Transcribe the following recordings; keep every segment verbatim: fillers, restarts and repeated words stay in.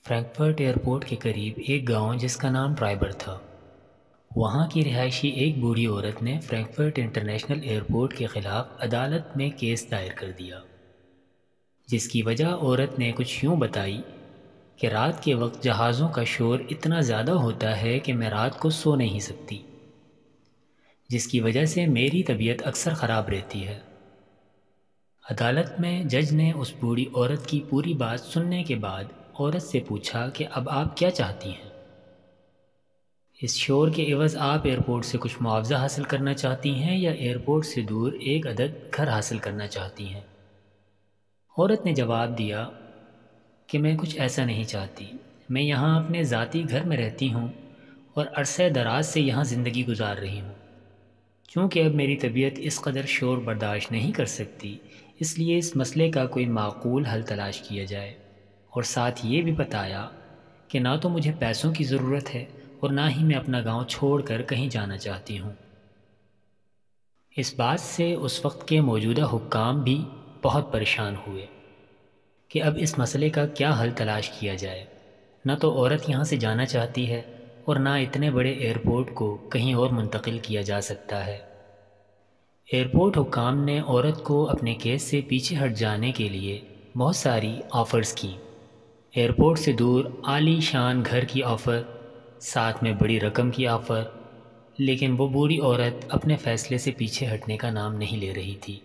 Frankfurt airport کے قریب ایک گاؤں جس کا نام ٹرائبر تھا، وہاں کی رہائشی ایک بوڑھی عورت نے فرینکفرٹ انٹرنیشنل ایئرپورٹ کے خلاف عدالت میں کیس دائر کر دیا، جس کی وجہ عورت نے کچھ یوں بتائی کہ رات کے وقت جہازوں کا شور اتنا زیادہ ہوتا ہے کہ میں رات کو سو نہیں سکتی، جس کی وجہ سے میری طبیعت اکثر خراب رہتی ہے۔ عدالت میں جج نے اس بوڑھی عورت کی پوری بات سننے کے بعد عورت سے پوچھا کہ اب آپ کیا چاہتی ہیں؟ اس شور کے عوض آپ ایئرپورٹ سے کچھ معاوضہ حاصل کرنا چاہتی ہیں یا ایئرپورٹ سے دور ایک عدد گھر حاصل کرنا چاہتی ہیں؟ عورت نے جواب دیا کہ میں کچھ ایسا نہیں چاہتی، میں یہاں اپنے ذاتی گھر میں رہتی ہوں اور عرصہ دراز سے یہاں زندگی گزار رہی ہوں۔ چونکہ اب میری طبیعت اس قدر شور برداشت نہیں کر سکتی، اس لیے اس مسئلے کا کوئی معقول حل تلاش کیا جائے، اور ساتھ یہ بھی بتایا کہ نہ تو مجھے پیسوں کی ضرورت ہے اور نہ ہی میں اپنا گاؤں چھوڑ کر کہیں جانا چاہتی ہوں۔ اس بات سے اس وقت کے موجودہ حکام بھی بہت پریشان ہوئے کہ اب اس مسئلے کا کیا حل تلاش کیا جائے۔ نہ تو عورت یہاں سے جانا چاہتی ہے اور نہ اتنے بڑے ایئرپورٹ کو کہیں اور منتقل کیا جا سکتا ہے۔ ایئرپورٹ حکام نے عورت کو اپنے کیس سے پیچھے ہٹ جانے کے لیے بہت ساری آفرز کی، ایئرپورٹ سے دور عالی شان گھر کی آفر، ساتھ میں بڑی رقم کی آفر، لیکن وہ بوڑھی عورت اپنے فیصلے سے پیچھے ہٹنے کا نام نہیں لے رہی تھی۔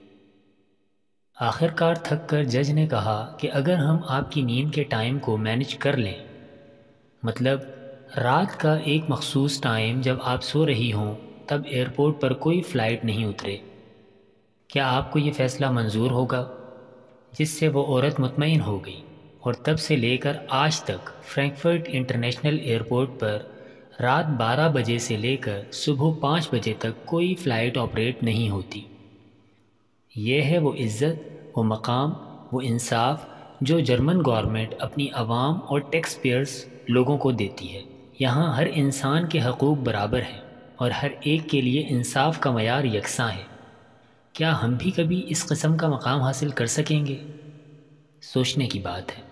آخر کار تھک کر جج نے کہا کہ اگر ہم آپ کی نیند کے ٹائم کو مینج کر لیں، مطلب رات کا ایک مخصوص ٹائم جب آپ سو رہی ہوں تب ایئرپورٹ پر کوئی فلائٹ نہیں اترے، کیا آپ کو یہ فیصلہ منظور ہوگا؟ جس سے وہ عورت مطمئن ہو گئی، اور تب سے لے کر آج تک فرینکفرٹ انٹرنیشنل ایئرپورٹ پر رات بارہ بجے سے لے کر صبح پانچ بجے تک کوئی فلائٹ آپریٹ نہیں ہوتی۔ یہ ہے وہ عزت، وہ مقام، وہ انصاف جو جرمن گورنمنٹ اپنی عوام اور ٹیکس پیئرز لوگوں کو دیتی ہے۔ یہاں ہر انسان کے حقوق برابر ہیں اور ہر ایک کے لیے انصاف کا معیار یکساں ہے۔ کیا ہم بھی کبھی اس قسم کا مقام حاصل کر سکیں گے؟ سوچنے کی بات ہے۔